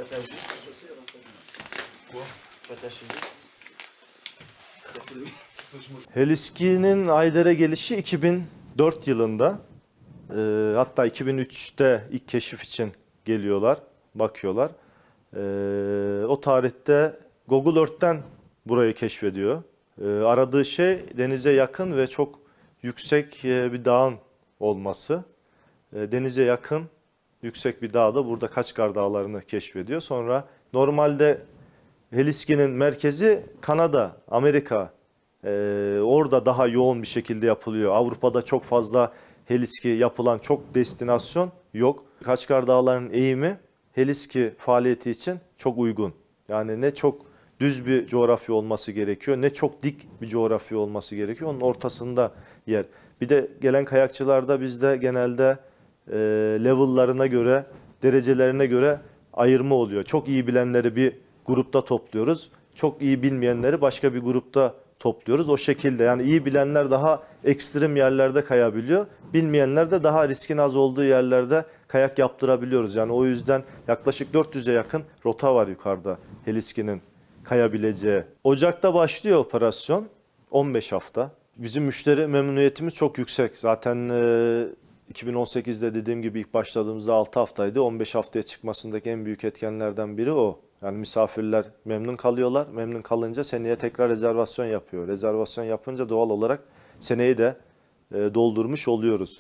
Heliski'nin Ayder'e gelişi 2004 yılında. Hatta 2003'te ilk keşif için geliyorlar, bakıyorlar. O tarihte Google Earth'ten burayı keşfediyor. Aradığı şey denize yakın ve çok yüksek bir dağın olması. Denize yakın yüksek bir dağda burada Kaçkar Dağları'nı keşfediyor. Sonra normalde Heliski'nin merkezi Kanada, Amerika. Orada daha yoğun bir şekilde yapılıyor. Avrupa'da çok fazla Heliski yapılan çok destinasyon yok. Kaçkar Dağları'nın eğimi Heliski faaliyeti için çok uygun. Yani ne çok düz bir coğrafya olması gerekiyor, ne çok dik bir coğrafya olması gerekiyor. Onun ortasında yer. Bir de gelen kayakçılarda bizde genelde level'larına göre, derecelerine göre ayırma oluyor. Çok iyi bilenleri bir grupta topluyoruz. Çok iyi bilmeyenleri başka bir grupta topluyoruz. O şekilde yani iyi bilenler daha ekstrem yerlerde kayabiliyor. Bilmeyenler de daha riskin az olduğu yerlerde kayak yaptırabiliyoruz. Yani o yüzden yaklaşık 400'e yakın rota var yukarıda Heliski'nin kayabileceği. Ocak'ta başlıyor operasyon. 15 hafta. Bizim müşteri memnuniyetimiz çok yüksek. Zaten 2018'de dediğim gibi ilk başladığımızda 6 haftaydı. 15 haftaya çıkmasındaki en büyük etkenlerden biri o. Yani misafirler memnun kalıyorlar. Memnun kalınca seneye tekrar rezervasyon yapıyor. Rezervasyon yapınca doğal olarak seneyi de doldurmuş oluyoruz.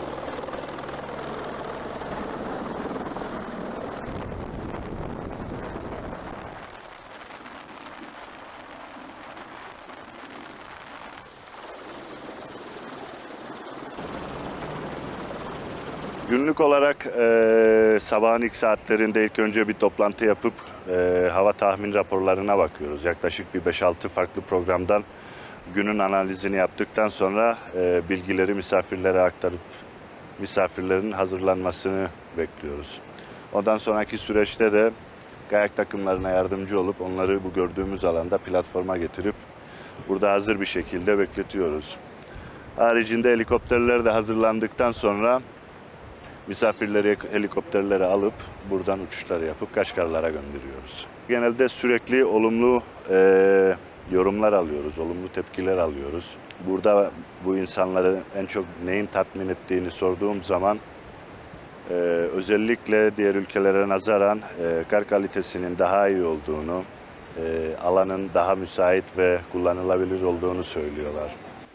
Günlük olarak sabahın ilk saatlerinde ilk önce bir toplantı yapıp hava tahmin raporlarına bakıyoruz. Yaklaşık bir 5-6 farklı programdan günün analizini yaptıktan sonra bilgileri misafirlere aktarıp misafirlerin hazırlanmasını bekliyoruz. Ondan sonraki süreçte de kayak takımlarına yardımcı olup onları bu gördüğümüz alanda platforma getirip burada hazır bir şekilde bekletiyoruz. Haricinde helikopterler de hazırlandıktan sonra misafirleri helikopterlere alıp buradan uçuşları yapıp Kaçkarlara gönderiyoruz. Genelde sürekli olumlu yorumlar alıyoruz, olumlu tepkiler alıyoruz. Burada bu insanları en çok neyin tatmin ettiğini sorduğum zaman özellikle diğer ülkelere nazaran kar kalitesinin daha iyi olduğunu, alanın daha müsait ve kullanılabilir olduğunu söylüyorlar.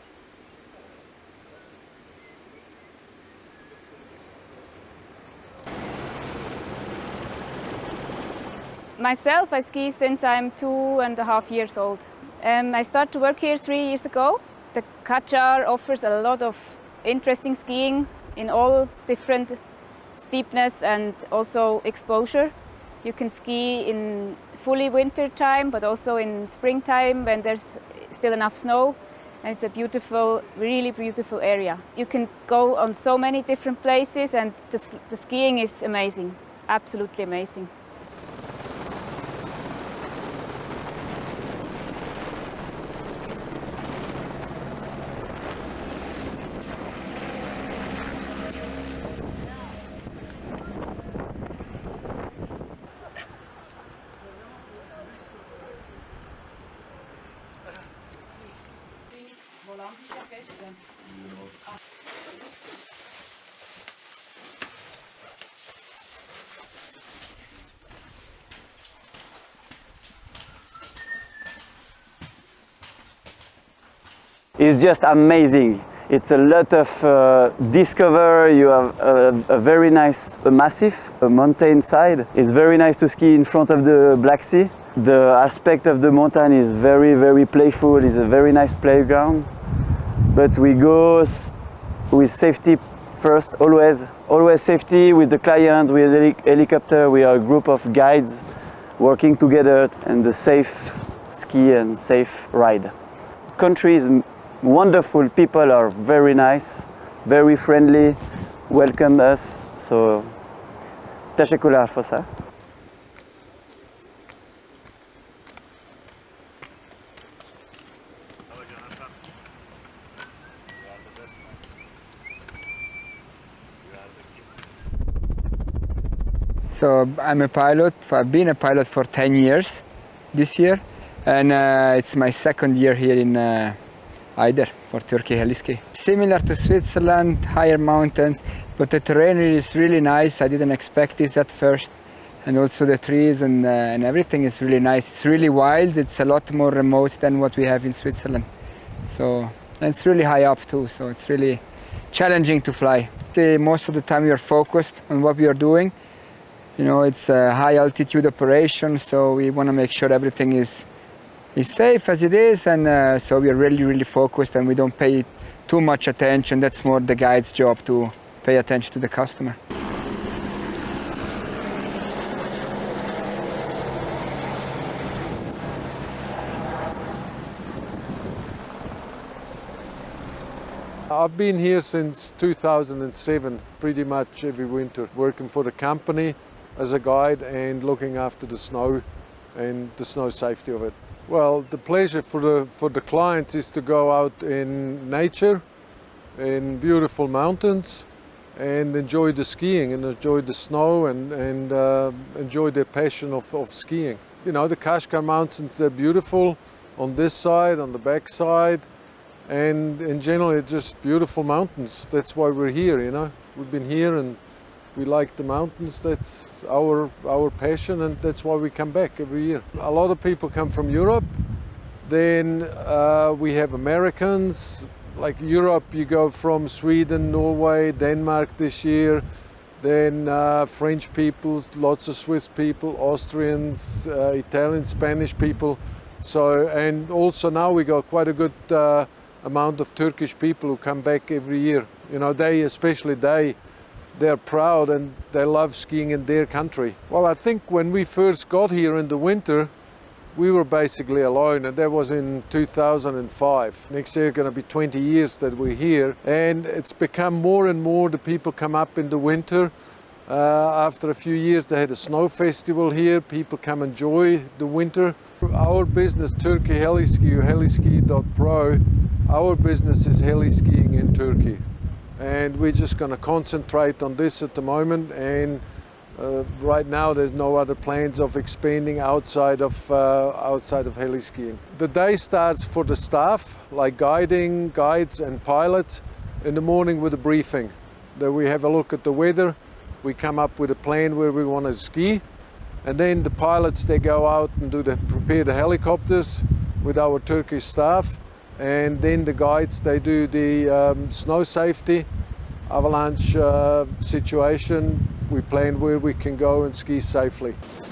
Myself, I ski since I'm 2.5 years old. I started to work here 3 years ago. The Kaçkar offers a lot of interesting skiing in all different steepness and also exposure. You can ski in fully winter time, but also in springtime when there's still enough snow. And it's a beautiful, really beautiful area. You can go on so many different places, and the skiing is amazing, absolutely amazing. It's just amazing. It's a lot of discover. You have a very nice massif, a mountain side. It's very nice to ski in front of the Black Sea. The aspect of the mountain is very, very playful. It's a very nice playground. But we go with safety first, always safety with the client, with the helicopter. We are a group of guides working together and the safe ski and safe ride. Country is wonderful, people are very nice, very friendly, welcome us. So, teşekkürler for So I'm a pilot. I've been a pilot for 10 years this year, and it's my second year here in Ayder for Turkey Heliski. Similar to Switzerland, higher mountains, but the terrain is really nice. I didn't expect this at first, and also the trees and everything is really nice. It's really wild. It's a lot more remote than what we have in Switzerland. So, and it's really high up too, so it's really challenging to fly. Most of the time we are focused on what we are doing. You know, it's a high altitude operation, so we want to make sure everything is safe as it is, and so we are really focused, and we don't pay too much attention. That's more the guide's job to pay attention to the customer. I've been here since 2007, pretty much every winter, working for the company as a guide and looking after the snow and the snow safety of it. Well, the pleasure for the clients is to go out in nature, in beautiful mountains, and enjoy the skiing and enjoy the snow and enjoy their passion of skiing. You know, the Kashgar Mountains, they're beautiful on this side, on the back side, and in general it's just beautiful mountains. That's why we're here, you know. We've been here and we like the mountains. That's our passion, and that's why we come back every year. A lot of people come from Europe. Then we have Americans. Like Europe, you go from Sweden, Norway, Denmark this year. Then French people, lots of Swiss people, Austrians, Italian, Spanish people. So, and also now we got quite a good amount of Turkish people who come back every year. You know, they're proud and they love skiing in their country. Well, I think when we first got here in the winter, we were basically alone, and that was in 2005. Next year going to be 20 years that we're here, and it's become more and more the people come up in the winter. After a few years they had a snow festival here. People come enjoy the winter. Our business, Turkey Heliski, or heliski.pro, our business is heli skiing in Turkey. And we're just going to concentrate on this at the moment, and right now there's no other plans of expanding outside of heli skiing. The day starts for the staff, like guides and pilots, in the morning with a briefing. Then we have a look at the weather, we come up with a plan where we want to ski, and then the pilots, they go out and prepare the helicopters with our Turkish staff. And then the guides, they do the snow safety, avalanche situation. We plan where we can go and ski safely.